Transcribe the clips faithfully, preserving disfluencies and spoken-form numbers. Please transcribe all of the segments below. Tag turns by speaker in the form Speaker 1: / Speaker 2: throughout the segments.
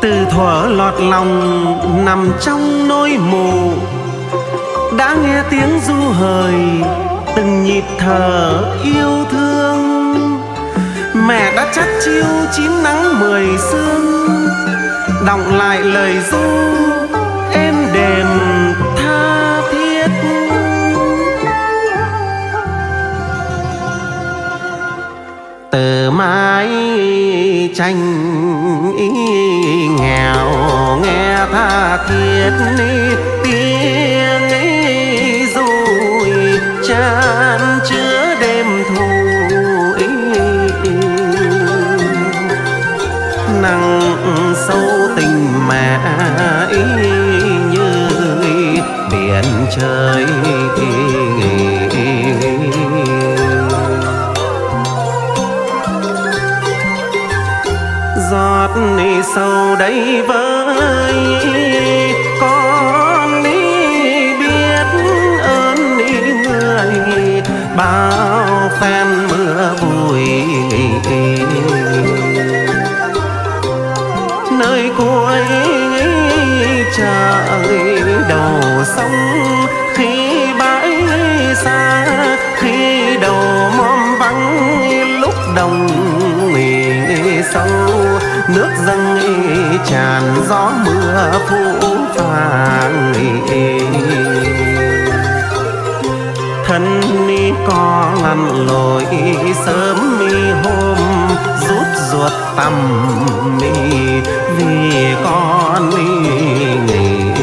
Speaker 1: Từ thuở lọt lòng nằm trong nỗi mù, đã nghe tiếng ru hời từng nhịp thở yêu thương. Mẹ đã chắt chiu chín nắng mười sương, đọng lại lời ru êm đềm tha thiết. Từ mái tranh nghèo nghe tha thiết tiếng rồi chan chứa đêm thu. Nắng sâu tình mẹ như biển trời. Giọt sâu đây với con đi biết ơn người, bao phen mưa bụi nơi cuối trời đầu sông. Khi bãi xa, khi đầu mom vắng, lúc đồng sâu nước dâng tràn gió mưa phủ phàng. Thân mi có lăn lội sớm mi hôm rút ruột tầm mi vì con mi.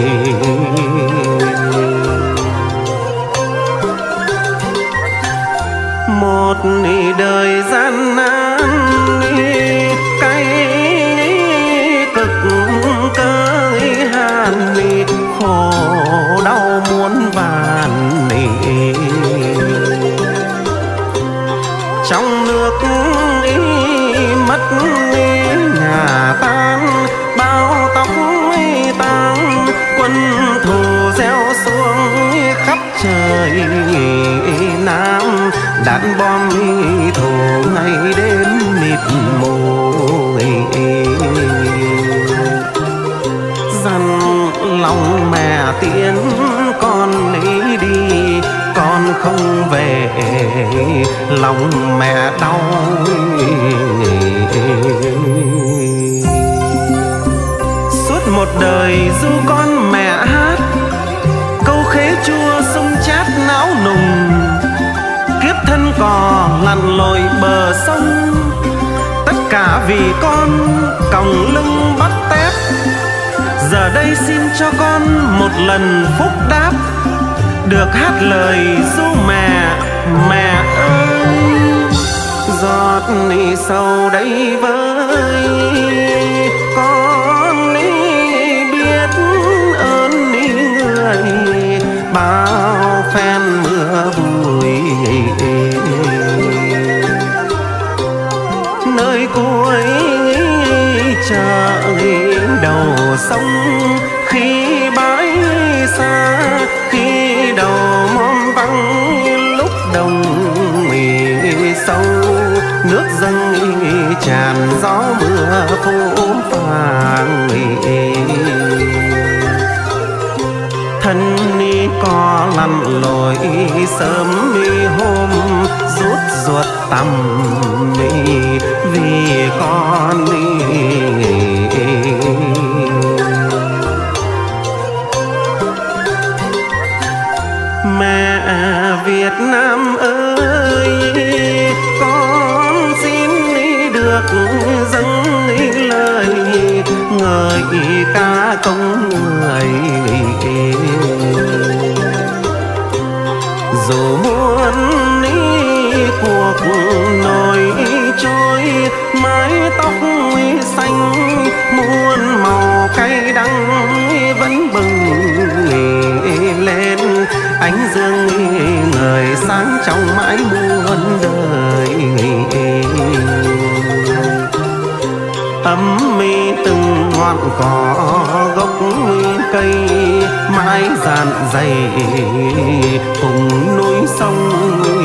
Speaker 1: Một đời gian nan cay cực cơi hàn, khổ đau muôn vàn. Trong nước mất nhà tan, bao tóc tang, quân thù gieo xuống khắp trời Nam. Đạn bom thù ngày đêm mịt mù, dằn lòng mẹ tiến con ấy đi, con không về lòng mẹ đau. Suốt một đời ru con mẹ hát câu khế chua sông chát não nùng. Kiếp thân cò lặn lội bờ sông, tất cả vì con còng lưng bắt tép. Giờ đây xin cho con một lần phúc đáp, được hát lời ru mẹ, mẹ ơi. Giọt sâu đây với con biết ơn người, bao phen mưa bụi nơi cuối trời đầu sông. Khi bãi xa, khi đầu mom vắng, lúc đồng sâu nước dâng tràn gió mưa phủ phàng. Thân ni có lăn lội sớm mi hôm rút ruột tầm mi vì con đi. Mẹ Việt Nam ơi, con xin được dâng lời ngợi ca công người. Dù muốn cuộc nổi trôi, mái tóc xanh muôn màu cay đắng vẫn bừng lên. Ánh dương người sáng trong mãi muôn đời. Ấm mi từng ngọn cỏ gốc cây, mãi dạn dày cùng núi sông